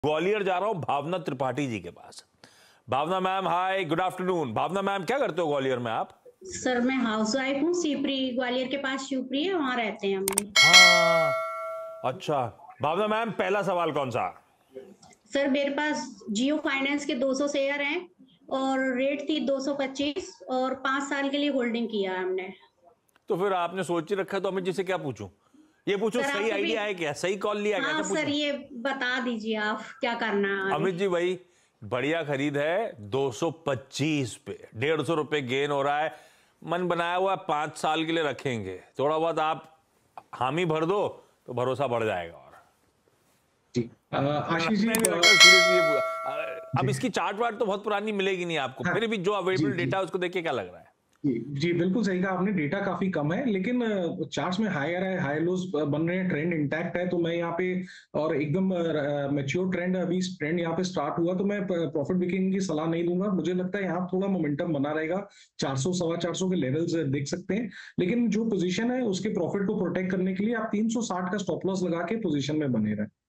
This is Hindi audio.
ग्वालियर जा रहा हूं भावना त्रिपाठी जी के पास। Bhavna ma'am, hi, good afternoon. Bhavna ma'am, क्या करते हो ग्वालियर में आप? सर मैं हाउस वाइफ हूँ। शिवपुरी, ग्वालियर के पास शिवपुरी है, वहाँ रहते हैं हम लोग। हाँ, अच्छा। भावना मैम, पहला सवाल कौन सा? सर मेरे पास जियो फाइनेंस के 200 शेयर हैं और रेट थी 225 और 5 साल के लिए होल्डिंग किया है हमने। तो फिर आपने सोच ही रखा, तो अमित जी से क्या पूछूं? ये पूछो, सर सही आपसे भी। आइडिया है क्या? सही कॉल लिया क्या? हाँ क्या सर, पूछूं? ये बता दीजिए आप क्या करना है आगे। अमित जी भाई, बढ़िया खरीद है। 225 पे 150 रुपए गेन हो रहा है। मन बनाया हुआ 5 साल के लिए रखेंगे। थोड़ा बहुत आप हामी भर दो तो भरोसा बढ़ जाएगा। और जी आशीष जी नहीं नहीं लगता सीरियसली। अब जी इसकी चार्ट वार्ट तो बहुत पुरानी मिलेगी नहीं आपको, हाँ फिर भी जो जी अवेलेबल जी डेटा है उसको देख के क्या लग रहा है? जी जी बिल्कुल सही कहा आपने। डेटा काफी कम है लेकिन चार्ट्स में हायर है, हाई लोज बन रहे हैं, ट्रेंड इंटैक्ट है। तो मैं यहाँ पे और एकदम मैच्योर ट्रेंड, अभी ट्रेंड यहाँ पे स्टार्ट हुआ तो मैं प्रॉफिट बुकिंग की सलाह नहीं दूंगा। मुझे लगता है यहाँ थोड़ा मोमेंटम बना रहेगा। 400 सवा 400 के लेवल्स देख सकते हैं, लेकिन जो पोजीशन है उसके प्रॉफिट को प्रोटेक्ट करने के लिए आप 360 का स्टॉप लॉस लगा के पोजीशन में बने रहें।